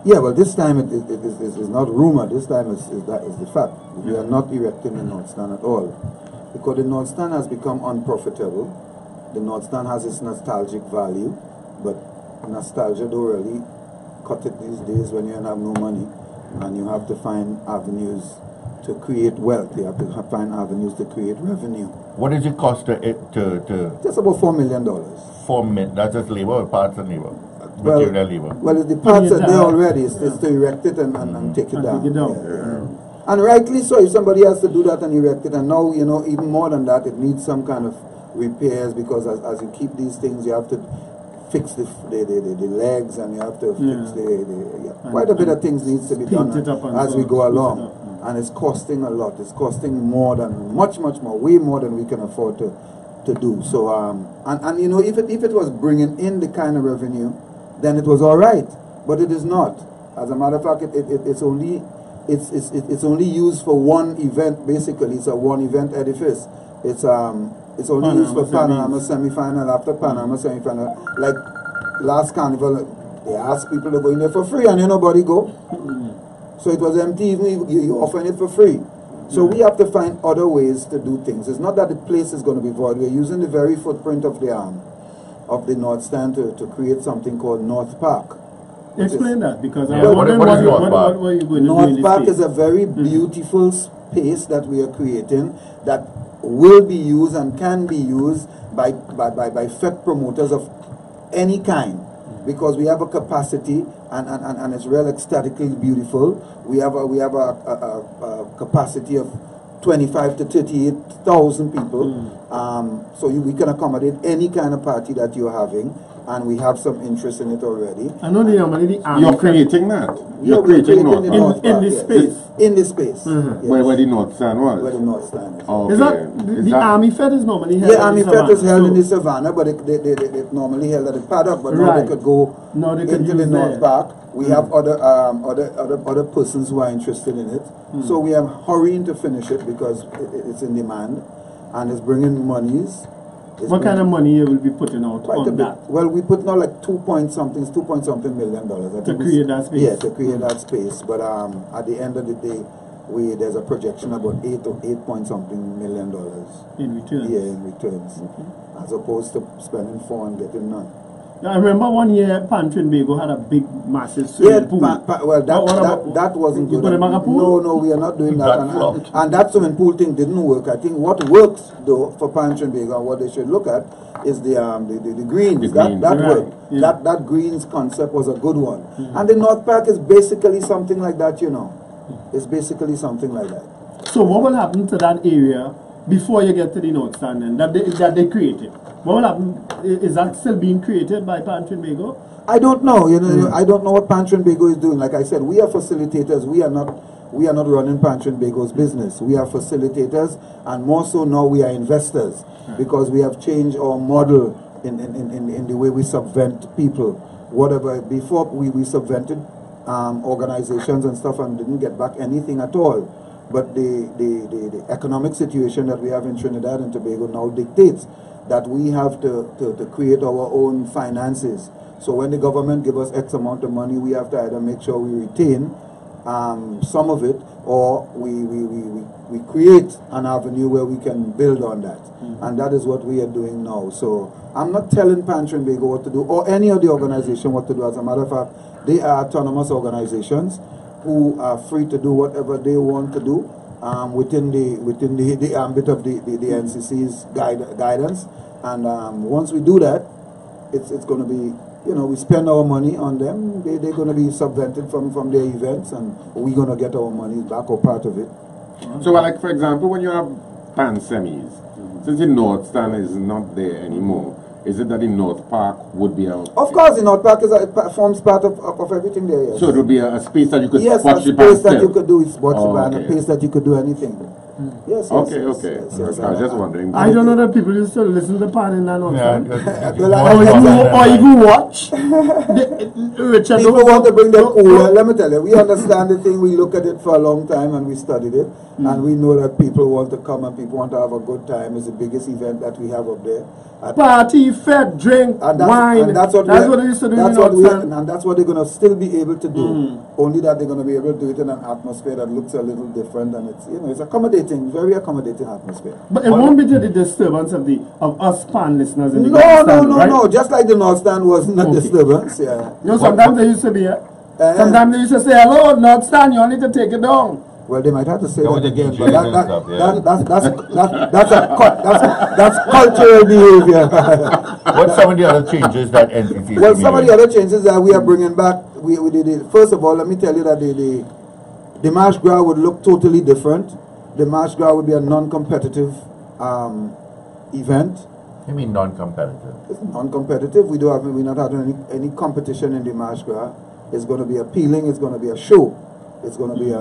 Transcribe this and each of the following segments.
Yeah, well, this time it is not rumor. This time that is the fact. We are not erecting the North Stand at all, because the North Stand has become unprofitable. The North Stand has its nostalgic value, but nostalgia don't really cut it these days when you have no money, and you have to find avenues to create wealth. You have to find avenues to create revenue. What does it cost to Just about $4 million. That's just labor or parts and labor? Well, material labor. Well, the parts are there already. It's to erect it and take it down. Yeah. And rightly so. If somebody has to do that and erect it, and now, you know, even more than that, it needs some kind of repairs, because as you keep these things, you have to fix the legs, and you have to fix quite a bit of things needs to be done as we go along. And it's costing a lot. It's costing more than, much more, way more than we can afford to do. So, and you know, if it was bringing in the kind of revenue, then it was all right. But it is not. As a matter of fact, it's only used for one event. Basically, it's a one-event edifice. It's only used for Panorama semi-final. After Panorama semi-final, like last carnival, they asked people to go in there for free, and nobody go. So it was empty, even if you're offering it for free. So we have to find other ways to do things. It's not that the place is going to be void. We're using the very footprint of the North Stand to create something called North Park. Explain that, because what is North Park? What are you going to do North Park is a very beautiful space that we are creating that will be used and can be used by FEC promoters of any kind, because we have a capacity and it's real ecstatically beautiful. We have a capacity of 25 to 38,000 people. So we can accommodate any kind of party that you're having, and we have some interest in it already. I know you're creating that. You're creating North Park, in this space. In this space. Yes. Where the North Stand was. Where the North Stand is. Okay. Is that the Army Fed is normally held? The Army Fed is held in the Savannah, but it normally held at the paddock. But now they could go into the North Park. We have other persons who are interested in it. So we are hurrying to finish it because it's in demand and it's bringing monies. What kind of money you will be putting out on that? Well, we put now like $2.something million. To create that space? Yeah, to create that space. But at the end of the day, there's a projection about $8.something million. In returns? Yeah, in returns. As opposed to spending 4 and getting none. I remember one year Palm Trinbago had a big, massive swimming pool. Well, that wasn't good. No, we are not doing that. And that swimming pool thing didn't work. I think what works though for Palm Trinbago, and what they should look at, is the greens. That worked. Yeah. That greens concept was a good one. And the North Park is basically something like that, you know. It's basically something like that. So what will happen to that area before you get to the North Stand and that they created? What will happen? Is that still being created by Palm Trinbago? I don't know. You know, I don't know what Palm Trinbago is doing. Like I said, we are facilitators. We are not running Palm Trinbago's business. We are facilitators, and more so now we are investors, because we have changed our model in the way we subvent people. Whatever before we subvented organizations and stuff and didn't get back anything at all. But the economic situation that we have in Trinidad and Tobago now dictates that we have to create our own finances. So when the government gives us X amount of money, we have to either make sure we retain some of it, or we create an avenue where we can build on that. And that is what we are doing now. So I'm not telling Palm Trinbago what to do, or any of the organization what to do. As a matter of fact, they are autonomous organizations who are free to do whatever they want to do within the ambit of the NCC's guidance. And once we do that, it's going to be, you know, we spend our money on them. They're going to be subvented from their events, and we're going to get our money back or part of it. So, like for example, when you have Pan semis, since the North Stand is not there anymore, is it that the North Park would be out? Of course, the North Park forms part of everything there. Yes. So it would be a space that you could watch the band. Yes, a space that you could do is watch the band, a place that you could do anything. Yes, Okay, yes, okay. yes, yes, I was just wondering. I don't know that people used to listen to Pan in that North Stand. Or even watch. Richard, People want to bring their cooler. Let me tell you, we understand the thing. We look at it for a long time and we studied it. And we know that people want to come and people want to have a good time. It's the biggest event that we have up there. Party, fed, drink, wine. And that's what they used to do. And that's what they're going to still be able to do. Only that they're going to be able to do it in an atmosphere that looks a little different, and it's, you know, it's accommodating, very accommodating atmosphere. But it won't be to the disturbance of us Pan listeners in the No. Just like the North Stand wasn't a disturbance. Yeah. You know, sometimes they used to be. Sometimes they used to say, "Hello, North Stand, you only need to take it down." Well, they might have to say That that was the again, DJs but and stuff, that's cultural behavior. What's some of the other changes that NCC? Well, some of the other changes that we are bringing back, we did it. First of all, let me tell you that the March Gras would look totally different. The March Gras would be a non-competitive event. You mean non-competitive? It's non-competitive. We're not having any competition in the March Gras. It's going to be appealing. It's going to be a show. It's going to be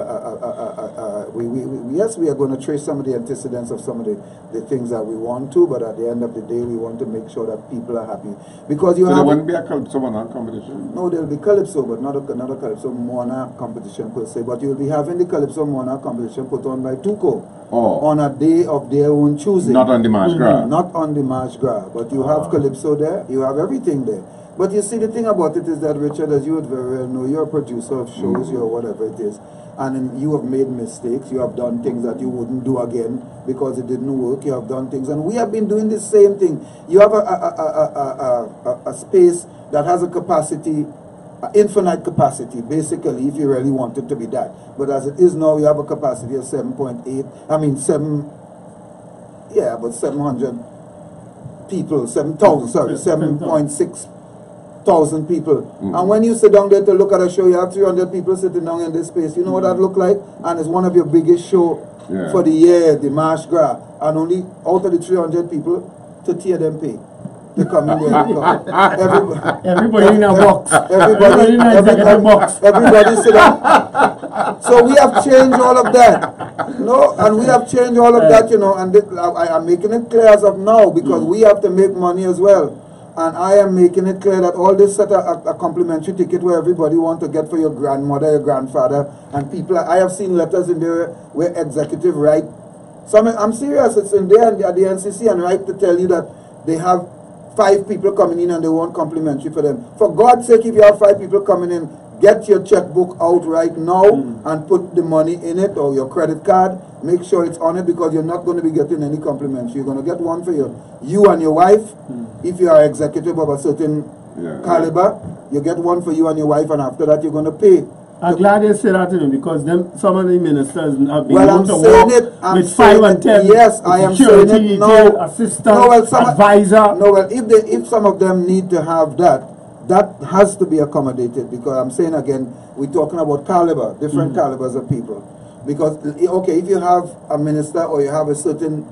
yes, we are going to trace some of the antecedents of some of the things that we want to, but at the end of the day, we want to make sure that people are happy. Because you so have... there wouldn't be a Calypso Monarch competition? No, there will be Calypso, but not a Calypso Monarch competition per se. But you'll be having the Calypso Monarch competition put on by Tuco on a day of their own choosing. Not on the March Gras? Not on the March Gras, but you have Calypso there, you have everything there. But you see, the thing about it is that, Richard, as you would very well know, you're a producer of shows, you're whatever it is, and you have made mistakes, you have done things that you wouldn't do again because it didn't work, you have done things, and we have been doing the same thing. You have a space that has a capacity, infinite capacity, basically, if you really want it to be that. But as it is now, you have a capacity of 700 people, 7.6 thousand people. And when you sit down there to look at a show, you have 300 people sitting down in this space. You know what that look like? And it's one of your biggest show for the year, the March Gras. And only out of the 300 people, to tear them pay. They come in there. Everybody in a box. Everybody sit down. So we have changed all of that. No, and we have changed all of that, you know, and I am making it clear as of now because we have to make money as well. And I am making it clear that all this set a complimentary ticket where everybody want to get for your grandmother, your grandfather, and people. I have seen letters in there where executive write. I'm serious. It's in there at the NCC and write to tell you that they have 5 people coming in and they want complimentary for them. For God's sake, if you have 5 people coming in, get your checkbook out right now and put the money in it or your credit card. Make sure it's on it because you're not going to be getting any compliments. You're going to get one for you and your wife. If you are executive of a certain caliber, you get one for you and your wife, and after that you're going to pay. I'm glad you said that to me because some of the ministers have been able to work with 5 and 10. Yes, I am saying it now. Assistant, advisor. No, well, if some of them need to have that has to be accommodated because I'm saying again, we're talking about caliber, different calibers of people. Because, okay, if you have a minister or you have a certain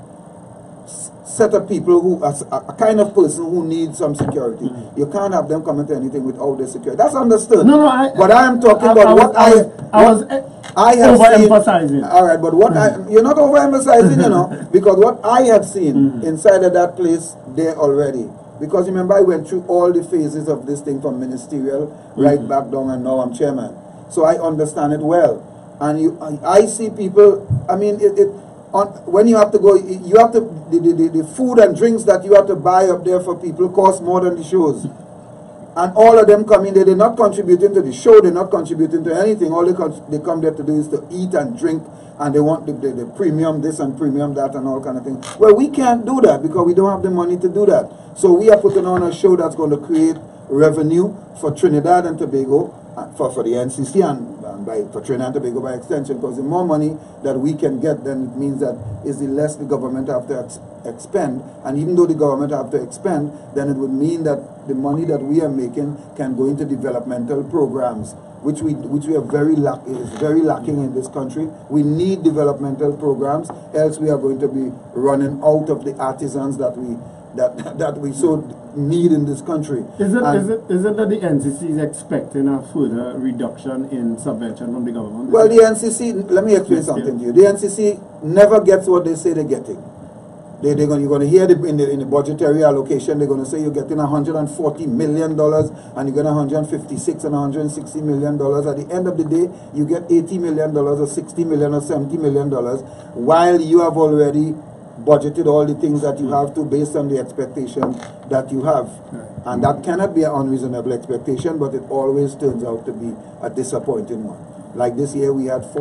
set of people who are a kind of person who needs some security, you can't have them come into anything without the security. That's understood. No, but I am talking about what I have overemphasizing. Seen. All right, but what you're not overemphasizing, you know, because what I have seen inside of that place there already. Because remember, I went through all the phases of this thing from ministerial right back down, and now I'm chairman. So I understand it well. And I see people, I mean, when you have to go, you have to, the food and drinks that you have to buy up there for people cost more than the shows. And all of them come in there, they're not contributing to the show, they're not contributing to anything. All they come there to do is to eat and drink, and they want the premium this and premium that and all kind of things. Well, we can't do that because we don't have the money to do that. So we are putting on a show that's going to create revenue for Trinidad and Tobago, for the NCC and for Trinidad and Tobago by extension, because the more money that we can get, then it means that is the less the government have to expend. And even though the government have to expend, then it would mean that the money that we are making can go into developmental programs, which we are very lacking in this country. We need developmental programs, else we are going to be running out of the artisans that we that we so need in this country. Is it that the NCC is expecting a further reduction in subvention from the government? Well, the NCC, let me explain something to you. The NCC never gets what they say they're getting. You're going to hear in the budgetary allocation, they're going to say you're getting $140 million and you get $156 and $160 million. At the end of the day, you get $80 million or $60 million or $70 million, while you have already budgeted all the things that you have to based on the expectation that you have. And that cannot be an unreasonable expectation, but it always turns out to be a disappointing one. Like this year, we had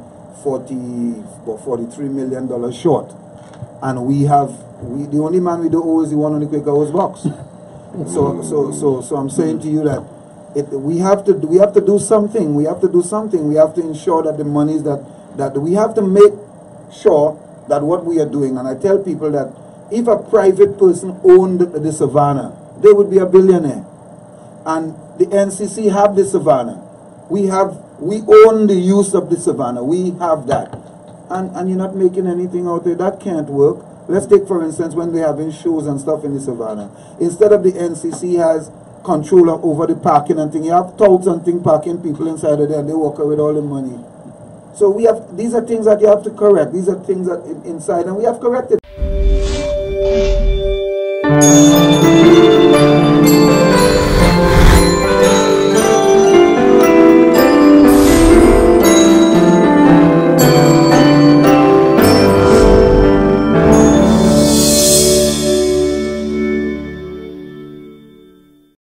$43 million short. And the only man we don't owe is the one on the Quaker House box. So I'm saying to you that we have to do something. We have to do something. We have to ensure that the monies that we have to make sure that what we are doing. And I tell people that if a private person owned the Savannah, they would be a billionaire. And the NCC have the Savannah. We own the use of the Savannah. We have that. And you're not making anything out there. That can't work. Let's take, for instance, when they're having shows and stuff in the Savannah. Instead of the NCC has control over the parking and thing, you have touts and thing parking people inside of there, and they walk away with all the money. So these are things that you have to correct. These are things that inside, and we have corrected.